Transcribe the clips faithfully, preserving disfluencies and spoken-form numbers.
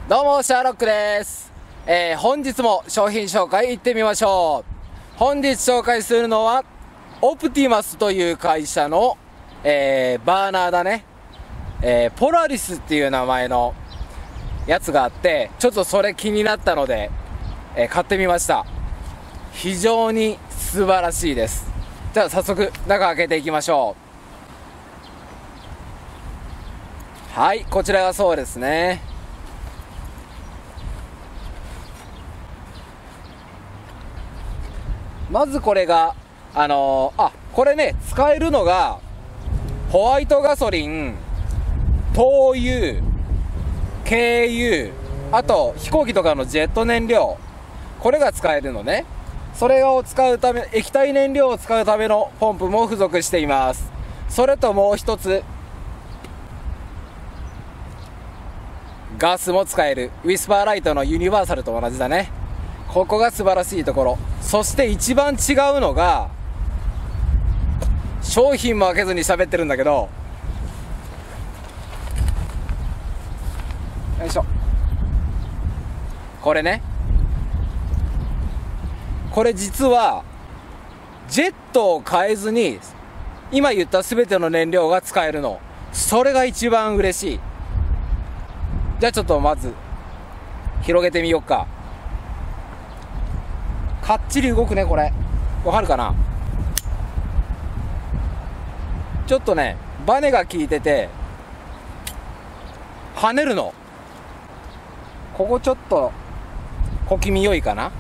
どうもシャーロックです、えー、本日も商品紹介いってみましょう。本日紹介するのはオプティマスという会社の、えー、バーナーだね、えー、ポラリスっていう名前のやつがあって、ちょっとそれ気になったので、えー、買ってみました。非常に素晴らしいです。じゃあ早速中開けていきましょう。はい、こちらがそうですね。まずこれがあのー、あこれね、使えるのがホワイトガソリン、灯油、軽油、あと飛行機とかのジェット燃料、これが使えるのね。それを使うため、液体燃料を使うためのポンプも付属しています。それともう一つ、ガスも使えるウィスパーライトのユニバーサルと同じだね。ここが素晴らしいところ。そして一番違うのが、商品も開けずに喋ってるんだけど、よいしょ、これね、これ実はジェットを変えずに今言った全ての燃料が使えるの。それが一番嬉しい。じゃあちょっとまず広げてみようか。かっちり動くね。これわかるかな。ちょっとねバネが効いてて跳ねるの。ここちょっと小気味良いかな。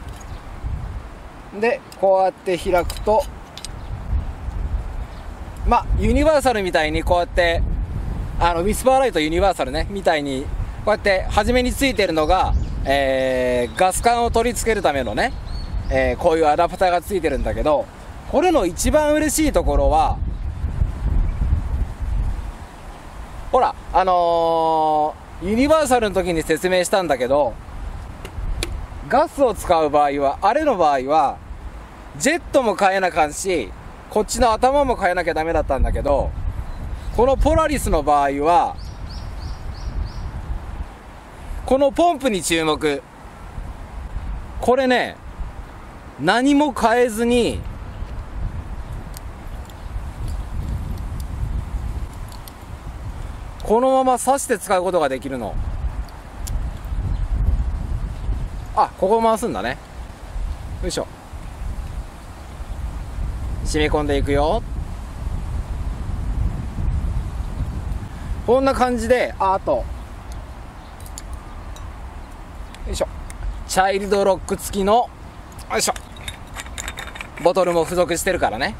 でこうやって開くと、まあユニバーサルみたいにこうやってあのウィスパーライトユニバーサルねみたいにこうやって初めについてるのが、えー、ガス管を取り付けるためのね、えー、こういうアダプターがついてるんだけど、これの一番嬉しいところは、ほらあのー、ユニバーサルの時に説明したんだけど、ガスを使う場合は、あれの場合はジェットも変えなあかんし、こっちの頭も変えなきゃダメだったんだけど、このポラリスの場合はこのポンプに注目。これね、何も変えずにこのまま刺して使うことができるの。あ、ここ回すんだね。よいしょ、染み込んでいくよ。こんな感じで、あ、あとよいしょ、チャイルドロック付きのよいしょボトルも付属してるからね。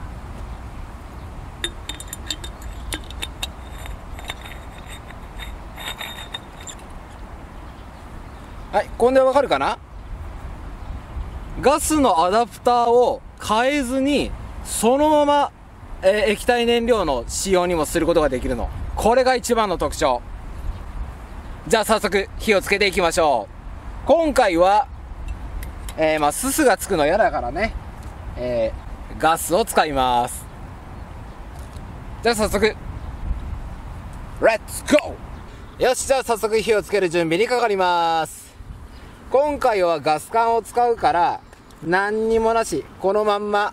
はい、こんでわかるかな。ガスのアダプターを変えずにそのまま、えー、液体燃料の使用にもすることができるの。これが一番の特徴。じゃあ早速火をつけていきましょう。今回は、えー、まあすすがつくの嫌だからね、えー、ガスを使います。じゃあ早速レッツゴー。よし、じゃあ早速火をつける準備にかかります。今回はガス管を使うから何にもなし、このまんま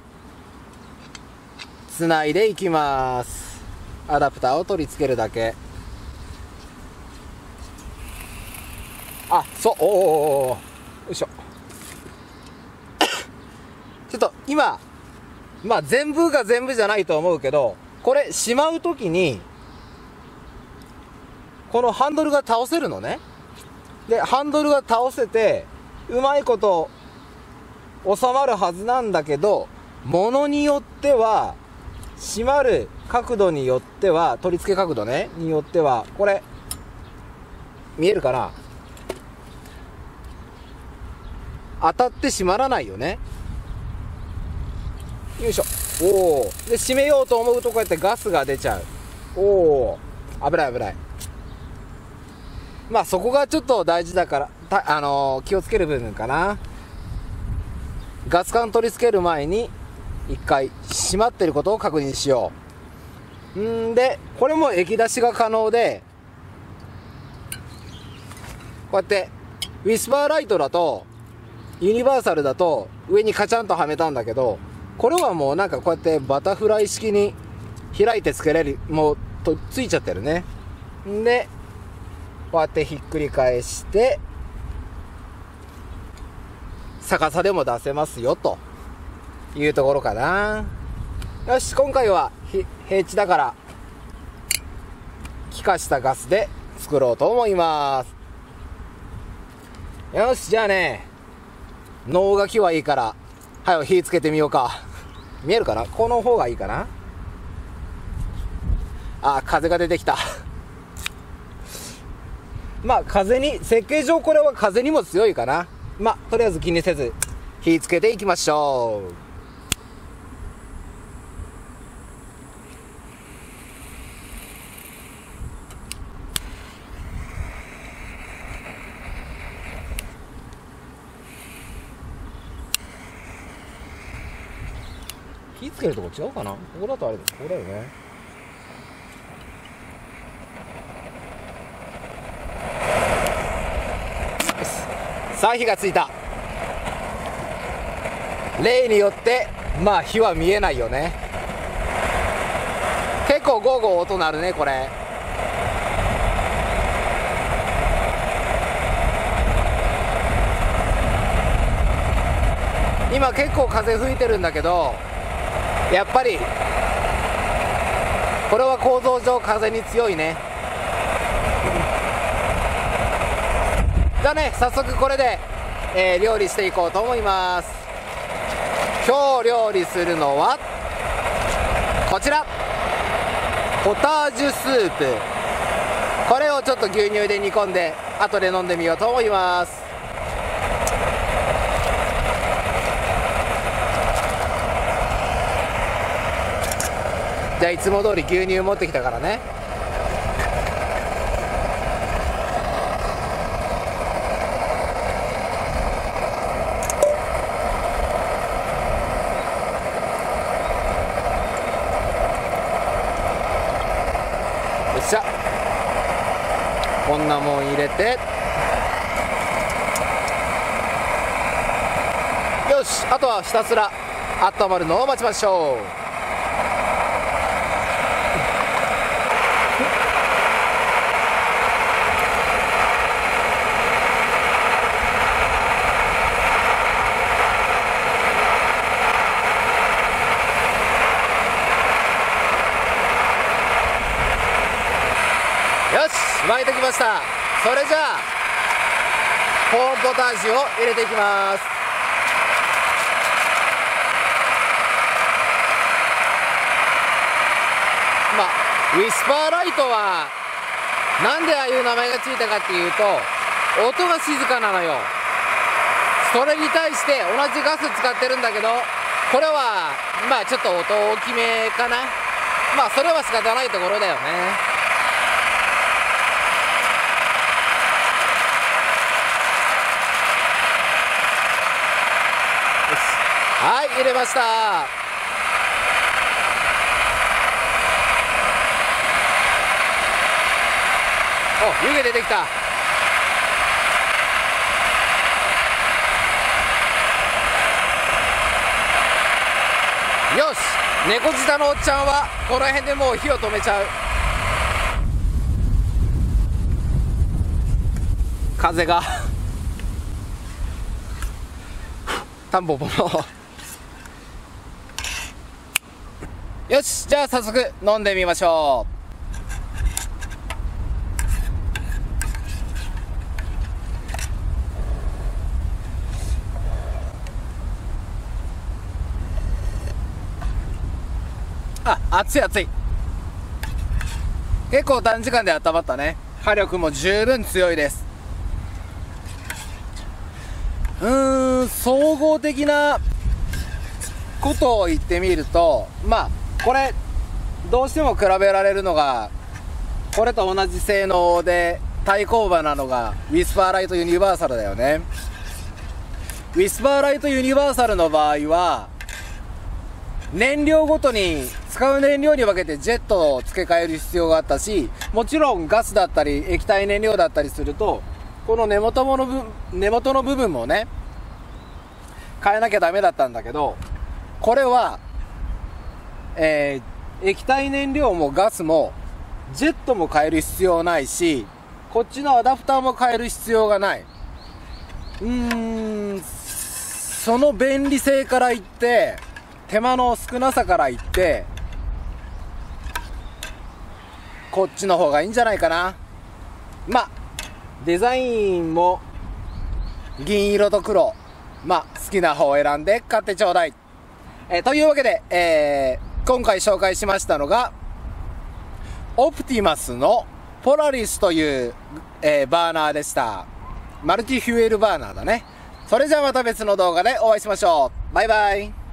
つないでいきます。アダプターを取り付けるだけ。あ、そう、おお、よいしょちょっと今、まあ全部が全部じゃないと思うけど、これしまうときにこのハンドルが倒せるのね。でハンドルが倒せてうまいこと収まるはずなんだけど、ものによっては閉まる角度によっては、取り付け角度ねによっては、これ見えるかな、当たって閉まらないよね。よいしょ、おお。で閉めようと思うとこうやってガスが出ちゃう。おお、危ない危ない。まあそこがちょっと大事だから、たあのー、気をつける部分かな。ガス管取り付ける前に一回閉まってることを確認しよう。んでこれも液出しが可能で、 うやってウィスパーライトだとユニバーサルだと上にカチャンとはめたんだけど、これはもうなんかこうやってバタフライ式に開いてつけれる、もうとついちゃってるね。んでこうやってひっくり返して逆さでも出せますよというところかな。よし、今回は平地だから気化したガスで作ろうと思います。よし、じゃあね、能書きはいいからはよ火つけてみようか。見えるかな、この方がいいかな。あ、風が出てきた。まあ風に、設計上これは風にも強いかな。まあとりあえず気にせず火つけていきましょう。火つけるとこ違うかな。ここだとあれです、ここだよね。さあ火がついた。例によってまあ火は見えないよね。結構ゴーゴー音鳴るねこれ。今結構風吹いてるんだけど、やっぱりこれは構造上風に強いね。じゃあね、早速これで、えー、料理していこうと思います。今日料理するのはこちら、ポタージュスープ。これをちょっと牛乳で煮込んで後で飲んでみようと思います。じゃあいつも通り牛乳持ってきたからね。よっしゃ、こんなもん入れて、よし、あとはひたすら温まるのを待ちましょう。よし、沸いてきました。それじゃあコーンポタージュを入れていきます。まあウィスパーライトはなんでああいう名前がついたかっていうと、音が静かなのよ。それに対して同じガス使ってるんだけど、これはまあちょっと音大きめかな。まあそれは仕方ないところだよね。はい、入れました。お、湯気出てきた。よし、猫舌のおっちゃんはこの辺でもう火を止めちゃう。風がタンポポのよし、じゃあ早速飲んでみましょう。あ、熱い熱い。結構短時間で温まったね。火力も十分強いです。うーん、総合的なことを言ってみると、まあこれどうしても比べられるのが、これと同じ性能で対抗馬なのがウィスパーライトユニバーサルだよね。ウィスパーライトユニバーサルの場合は燃料ごとに使う燃料に分けてジェットを付け替える必要があったし、もちろんガスだったり液体燃料だったりするとこの根元の部根元の部分もね変えなきゃダメだったんだけど、これは、えー、液体燃料もガスもジェットも変える必要ないし、こっちのアダプターも変える必要がない。うーん、その便利性から言って、手間の少なさから言って、こっちの方がいいんじゃないかな。まあデザインも銀色と黒、まあ好きな方を選んで買ってちょうだい。えー、というわけで、えー、今回紹介しましたのがオプティマスのポラリスという、えー、バーナーでした。マルチフュエルバーナーだね。それじゃあまた別の動画でお会いしましょう。バイバイ。